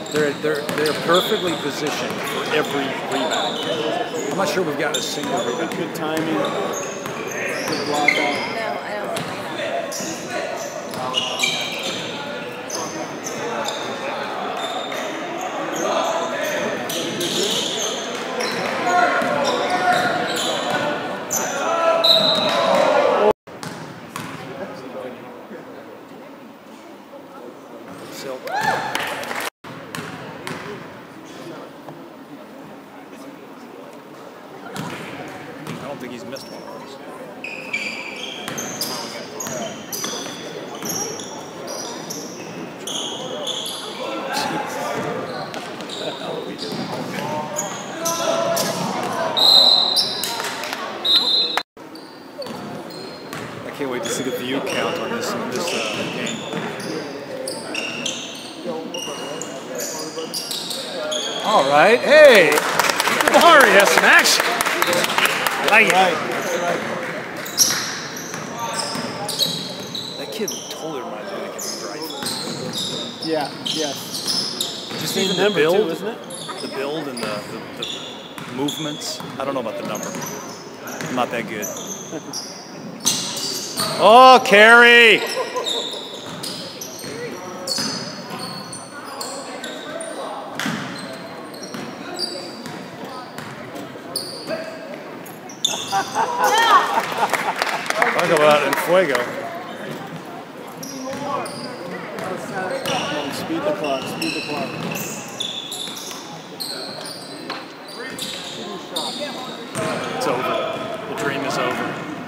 They're perfectly positioned for every rebound. I'm not sure we've got a single rebound. Good timing. Good block out. No, I don't think we have. I don't think he's missed one of those. I can't wait to see the view count on this game. All right, hey, Bahari has some action. I like it. That kid totally reminds me of the kid from Dreyfus. Yeah, yes. Just even the build, too, isn't it? the build and the movements. I don't know about the number. I'm not that good. Oh, Carey! Talk about En Fuego. Speed the clock, speed the clock. It's over. The dream is over.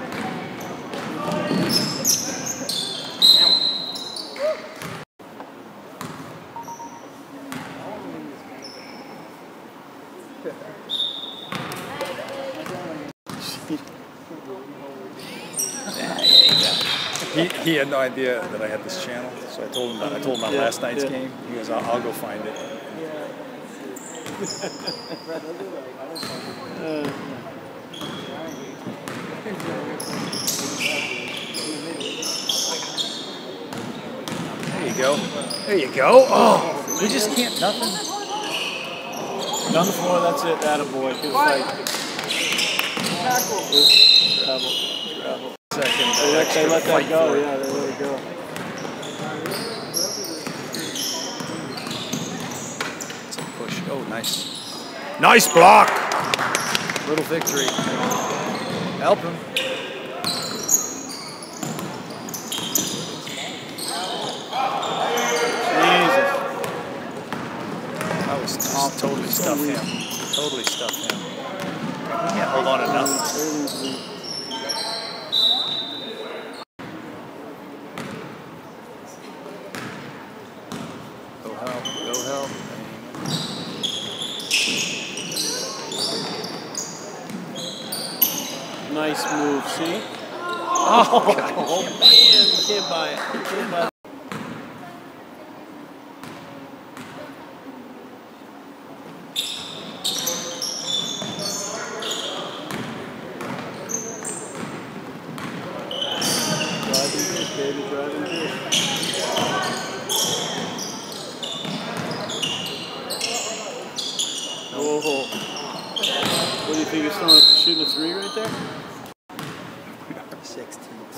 He had no idea that I had this channel, so I told him about last night's game. He goes, I'll go find it. There you go. There you go. Oh, we just can't nothing. Down the floor, that's it. Attaboy. Good fight. Travel. Second. They let that go. Yeah, they let it go. It's a push. Oh, nice. Nice block. Little victory. Help him. Jesus. That was totally stuffed him. Totally stuffed him. He can't hold on to nothing. Go help. Go help. Nice move, see? Oh, God. Oh man, you can't buy it. You can't buy it. Driving fish, baby, driving fish. Whoa. What do you think? You're shooting a three right there? 16th.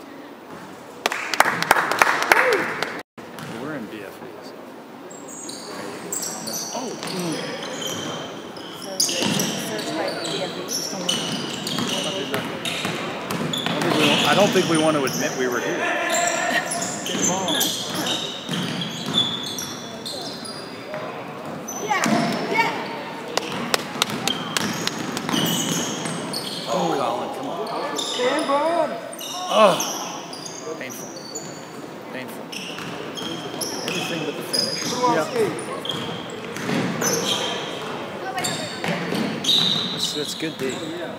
We're in BFEs. So search by DFE. I don't think we want to admit we were here. Oh, Colin, come on. Stand on. Oh, painful. Painful. Everything but the finish. Yeah. That's good D.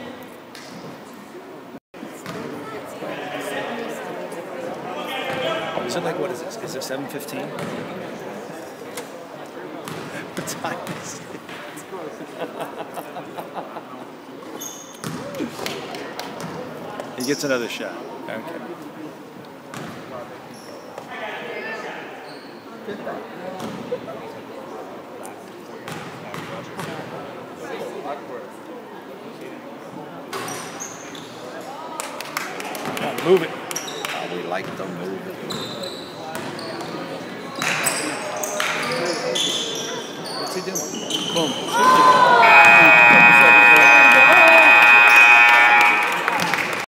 Is it like, what is it? Is it 7:15? What time is it? He gets another shot. Okay. Come on, move it. Oh, we like to move it. What's he doing? Boom.